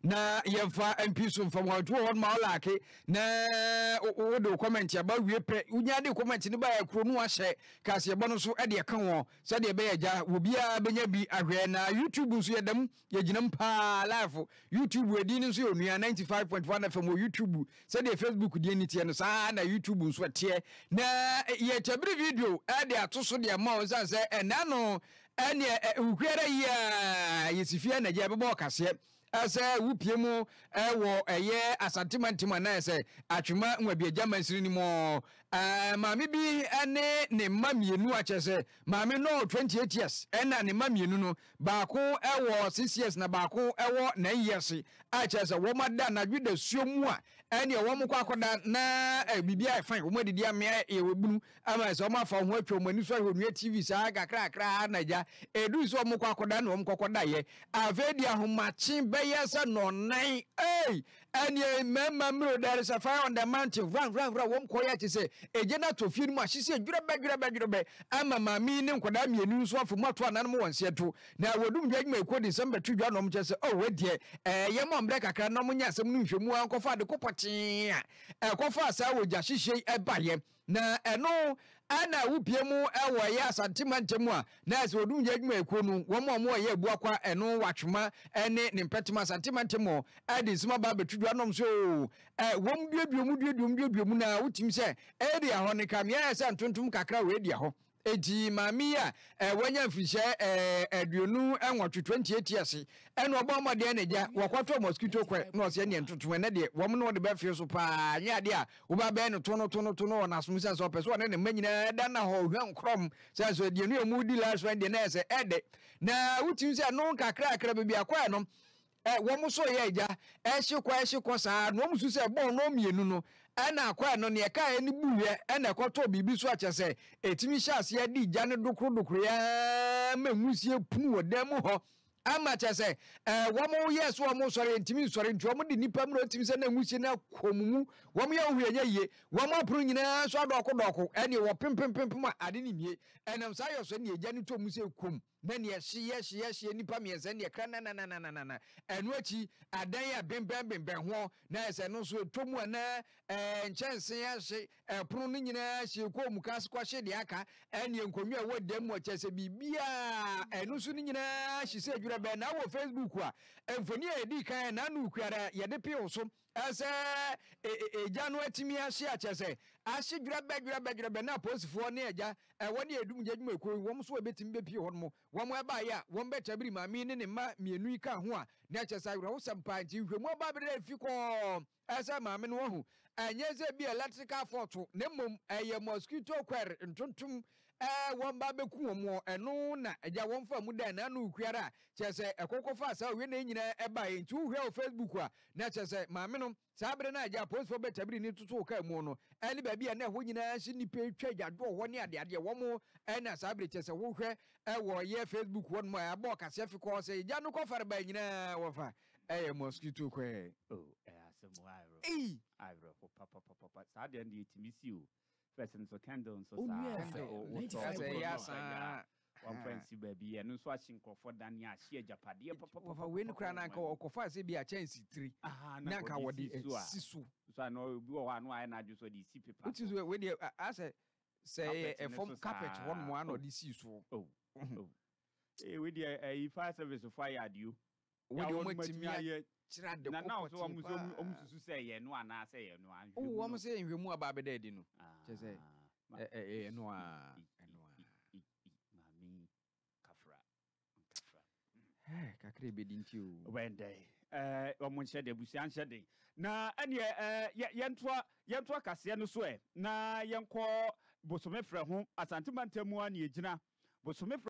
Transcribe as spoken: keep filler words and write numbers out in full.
na yemfa M P so from what one ma like na wo do comment ya ba wie pe unya de comment ni ba ekro no ahye ka se bo no so e de ka won se de be ya obi a benya bi ahwe na YouTube so yedam ye ginam pa live YouTube wedi ni so onua ninety-five point one F M YouTube se de Facebook de ni tie no sa na YouTube so tie na ye chabri video e de atoso de ma o san se ena no ene uhwere ya yesifia na je be bo kase ase wupie mu ewo eye Asante mantima na ese Atwima Nwabiagya mansiri ni mo eh maami bi ene ne mamienu a chese maami no twenty-eight years ena ne mamienu no baako ewo six years na baako ewo nine years a chese wo mada na dwede suomu a ene wo mo kwakoda na eh, bibia fine wo madidi amia e webunu ama ese wo mafa ho atwa mo ani so ahonua T V sa kakra kakra na ja edu so mo kwakoda na wo mo kwakoda ye avedi ahomachi yes no nine hey and ye member mro there is a fire on the mountain run run run wom koya ti say ejena to fi mu ahise adwurebe adwurebe adwurebe ama mami ne nkoda mienu so afo moto anan mo wonse to na wodum dwagma eko December two dwa no mo chese oh we de eh ye mo mbre kakra no mo nya asem no nhwemu ankofa de kopote eh kofa asa wo gya hihye ebaye na eno ana wupie mu ewo ye Asante mantemu a na ase wodum dwagma eko no wo mo mo ye Abuakwa eno watwema ene ne mpetema Asante mantemu ade sima ba betudwa nom so eh wom dueduo mu dueduo mu dueduo mu na wutim se edi aho ne kam ye se ntontom kakra we edi aho edi mami a eh wanya mfihye eh aduonu enwotwe twenty-eight years eno obo mode ne ja wakwato mosquito kwe no se ne ntontom ne de wom no de be fie so pa nya de a wo ba be ne tono tono tono na asumusa so peso ne ne manyina da na ho hwan krom se so de nu emu di last one de na se ede na wutim se no kakra kakra be bia kwa no eh wo so ye ja eh hikwa hikwa sa no musu se bon no mienu no ana akwa no ne ka eni buwe ana kwato bibi so achese etimi hyase ya di ja ne dokro dokro ya mamusie punu wodam ho ama chese eh wo yes wo mo sori ntimi sori nti wo de nipa mro ntimi se na musie na komumu wo ya ohuyanya ye wo mo pru nyina so adoko doko ene wo pimpim ade ni mie enam sa yo so ne eja ne to musie kom na ne hye hye hye nipa miense ne kra na na na na na na enu achi adan ya bembem bembem ho na ese no so tomu na eh nchense ya hye pru no nyina hye kom kas kwa hye de aka ene nkonwa wo dem mo chese bibia enu so nyina hye se adwura be na wo Facebook a emfoni edi kan na na ukuara ye de pio so ase eja no atimi hye a chese ahye dwura be dwura be dwura be na posifo ne eja e woni edum jadwuma eko wo so obetimi be pio ho mo wọ́n eba ya wọ́n bẹ chabiri mami ne ne ma mienu ika ho a na chesa awura wo sampa nti hwemu aba bere fi ko asa mami no ho anyeze bi electrical fault ne mom eye mosquito query ntontom eh wọ́n ba beku wọ́n eno na eja wọ́n fa mu da na na ukuara chese ekokofa asa we na nyina eba nti hwe o Facebook a na chese mami no sabere na eja post for be chabiri ni tutu ka mu no eni ba bia na ho nyina shi ni pe twa eja do ho ne ade ade wọ́n ena sabere chese wo hwe e wo ye Facebook won mo abo kase fi ko se ja no ko fare ba nyina wo fa eh mosquito kwe oh eh asemo ayro eh ayro papa papa papa sa de ndi timisi o person so candle so sa o say yes one fancy baby and so ashinkofo dan ya hye japade papa papa we ni kra na nka okofa se bia chance three na nka wodi sisu so no bi wo anu aye na adwo so di si paper which is we dey ase say a form carpet one more no di sisu oh oh eh we dey eh fire service fire adio we dey o matimi aye chira de na na so omuso omususu say ye no ana say ye no an oh wo mo say nhwemu aba beda di no che say eh eh no a no a mami kafra kafra eh kakre be di nti o wende eh omo nche de busia nche de na ene eh yentoa yentoa kase no so e na yenko bosome frɛ ho Asante mantemu a ne egyina bosome